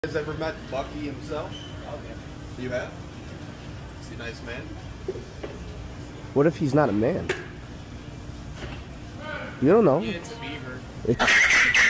Has ever met Bucky himself? Oh, yeah. You have? Is he a nice man? What if he's not a man? You don't know. Yeah, it's a beaver.